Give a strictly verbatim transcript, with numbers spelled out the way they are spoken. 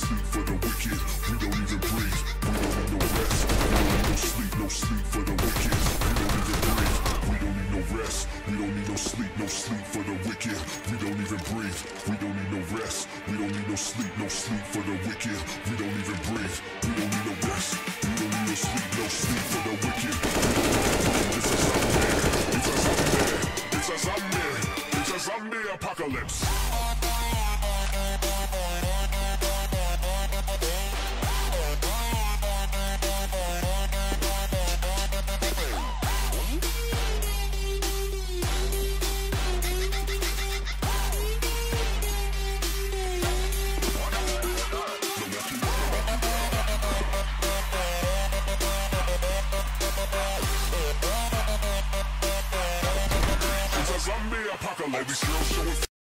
sleep for the wicked. We don't even breathe. We don't need no rest. We don't need no sleep, no sleep for the wicked. We don't even breathe. We don't need no rest. We don't need no sleep, no sleep for the wicked. We don't even breathe. We don't need no rest. We don't need no sleep, no sleep for the wicked. We don't even breathe. We don't need no rest. We don't need no sleep, no sleep for the wicked. It's a zombie. It's a zombie. It's a zombie. It's a zombie apocalypse. Zombie apocalypse. All these girls showing